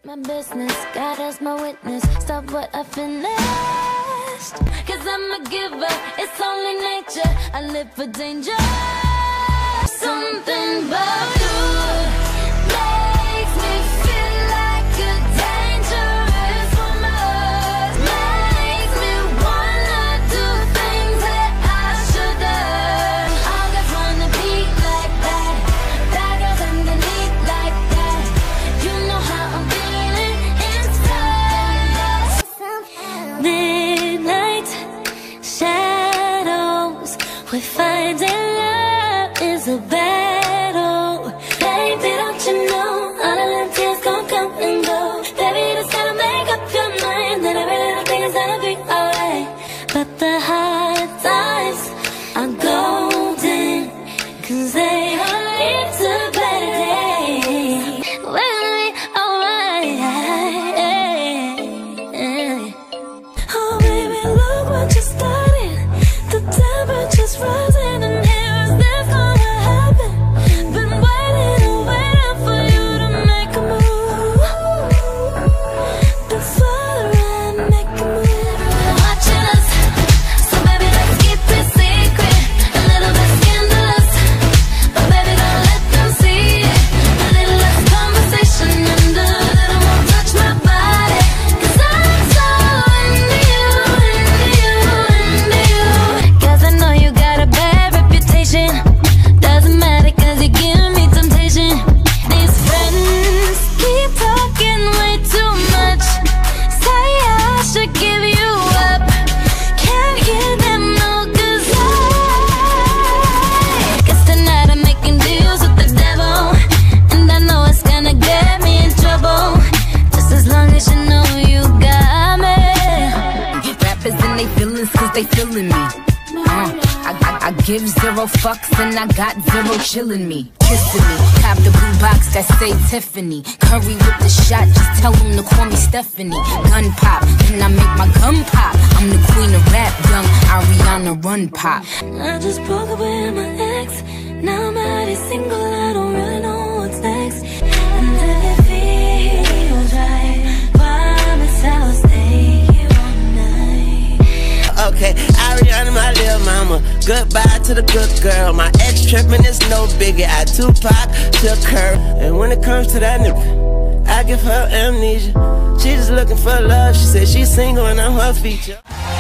My business, God as my witness. Stop what I finished. Cause I'm a giver, it's only nature. I live for danger. Something about you makes me feel like a dangerous woman. Makes me wanna do things that I shouldn't. All guys wanna be like that. Bad girls underneath like that. You know how I'm feeling inside. Midnight shadows, we're finding love is a battle. Baby, don't you know all of them tears gon' come and go. Baby, you just gotta make up your mind that every little thing is gonna be alright. But the hard times are golden, cause they all lead to better days. We're gonna be alright. Oh baby, look what you started. The temperature's rising and here is this gonna happen. Been waiting and waiting for you to make a move. Before the rain make a move. Watching us, so baby let's keep it secret. A little bit scandalous, but baby don't let them see it. A little less conversation and a little more touch my body. Cause I'm so into you, into you, into you. Cause I know you got a bad reputation. Doesn't matter cause you give me temptation. These friends keep talking way too much. Say I should give you up. Can't hear them no cause guess tonight I'm making deals with the devil. And I know it's gonna get me in trouble. Just as long as you know you got me. Rappers and they feelings cause they feeling me. I give zero fucks and I got zero chillin' me. Kissing me, cop the blue box that say Tiffany. Curry with the shot, just tell them to call me Stephanie. Gun pop, then I make my gun pop. I'm the queen of rap, young Ariana Run Pop. I just broke up with my ex. Now I'm already single, I don't really know what's next. And if it feels right, promise I'll stay here all night. Okay, Ariana, my little mama. Goodbye to the good girl. My ex trippin' is no biggie. I Tupac took her. And when it comes to that nigga, I give her amnesia. She just looking for love. She said she's single and I'm her feature.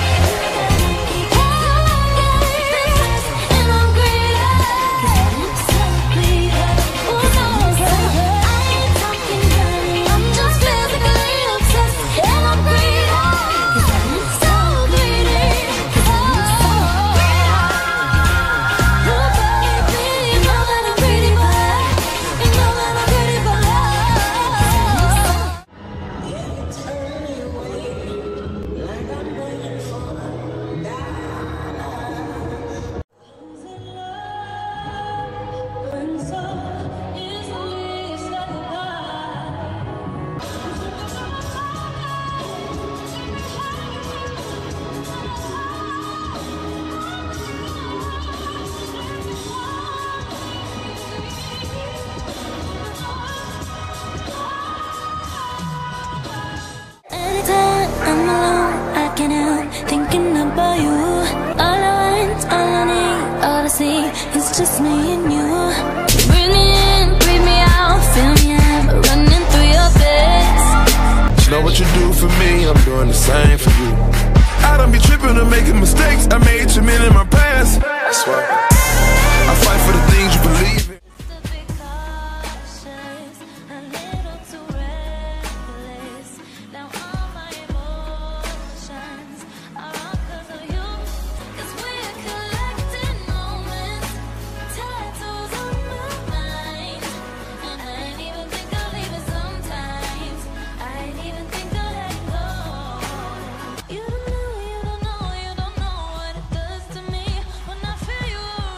Thinking about you. All I want, all I need, all I see is just me and you. Breathe me in, breathe me out, feel me I'm running through your veins. You know what you do for me, I'm doing the same for you. I don't be tripping or making mistakes. I made too many in my past. That's why I fight for the things you believe in. You don't know what it does to me when I feel you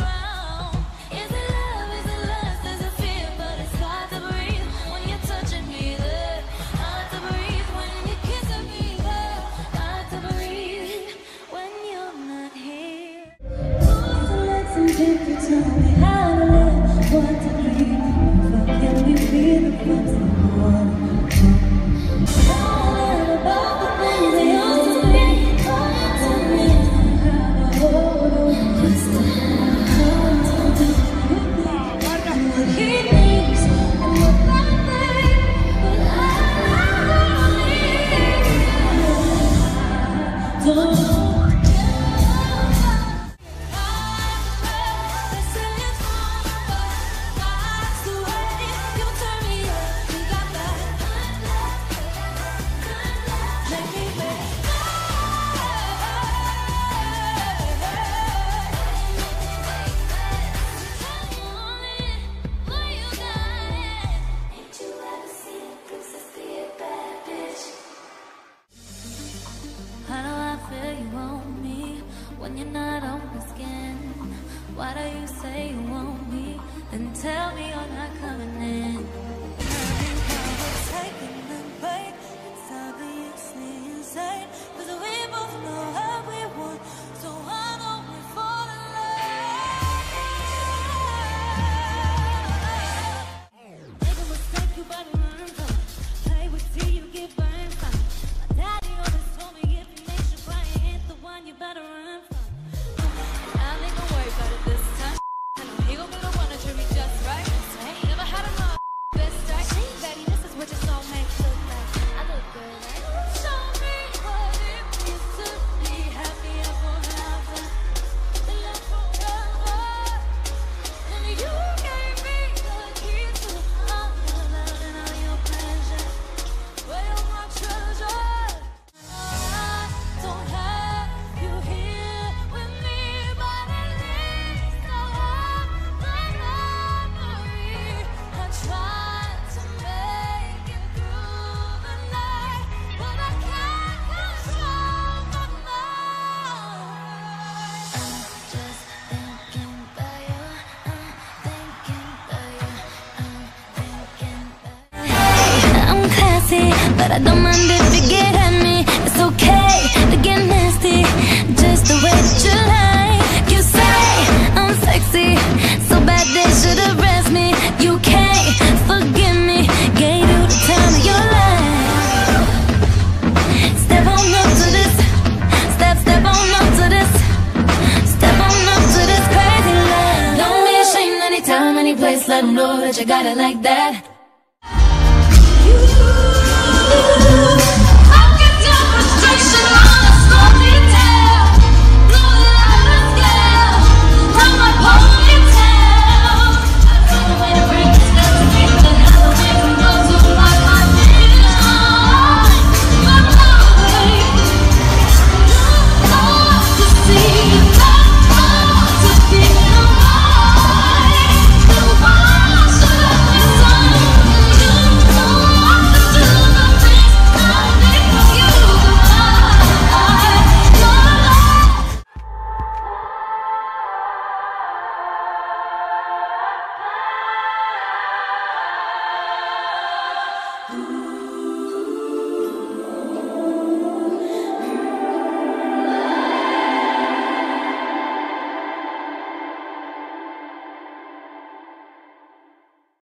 but I don't mind if you get at me. It's okay to get nasty, just the way that you like. You say I'm sexy, so bad they should arrest me. You can't forgive me, gave you the time of your life. Step on up to this, step on up to this, step on up to this crazy life. Don't be ashamed anytime, any place, let them know that you got it like that.